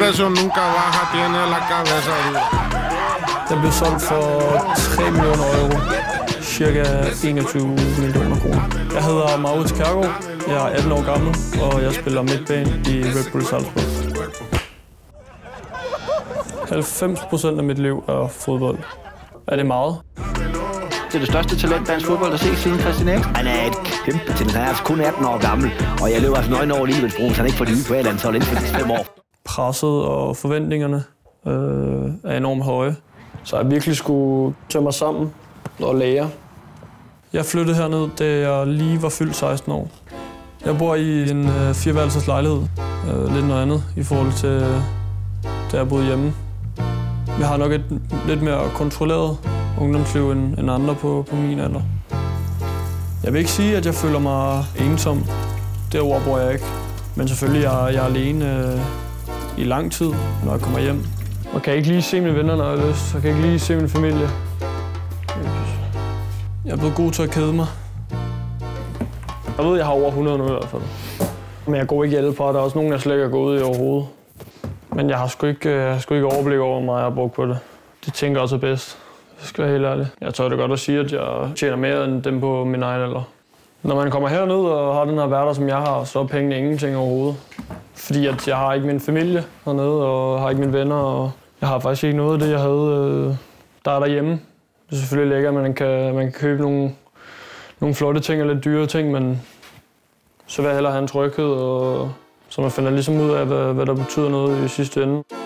eso nunca baja, tiene la cabeza dura. Den blev solgt for 3 millioner euro, cirka 21 millioner kroner. Jeg hedder Maurits Kjærgaard, jeg er 18 år gammel, og jeg spiller midtbane i Red Bull Salzburg. 90% af mit liv er fodbold. Er det meget? Det er det største talent, dansk fodbold har set siden Christian Eriksen. Han er et kæmpe talent. Han er altså kun 18 år gammel, og jeg løber altså 9 år alligevel, så han ikke får det nye på A-landshold inden for 5 år. Presset og forventningerne er enormt høje. Så jeg virkelig skulle tage mig sammen og lære. Jeg flyttede herned, da jeg lige var fyldt 16 år. Jeg bor i en 4-værelses lejlighed. Lidt noget andet i forhold til, da jeg boede hjemme. Jeg har nok et lidt mere kontrolleret ungdomsliv end andre på min alder. Jeg vil ikke sige, at jeg føler mig ensom. Derovre bor jeg ikke. Men selvfølgelig jeg er alene i lang tid, når jeg kommer hjem. Jeg kan ikke lige se mine venner, når jeg har lyst. Jeg kan ikke lige se min familie. Jeg er blevet god til at kede mig. Jeg ved, jeg har over 100 nu i hvert fald. Men jeg går ikke hjælpe på. Der er også nogen, jeg slet ikke er gået i overhovedet. Men jeg har sgu ikke overblik over, hvor meget jeg har brugt på det. Det tænker jeg også er bedst. Det skal være helt ærligt. Jeg tør det godt at sige, at jeg tjener mere end dem på min egen alder. Når man kommer herned og har den her hverdag, som jeg har, så er pengene ingenting overhovedet. Fordi at jeg har ikke min familie hernede, og har ikke mine venner, og jeg har faktisk ikke noget af det, jeg havde, der er derhjemme. Det er selvfølgelig lækkert, at man kan købe nogle flotte ting og lidt dyre ting, men så vil jeg hellere have en tryghed, og så man finder ligesom ud af, hvad der betyder noget i sidste ende.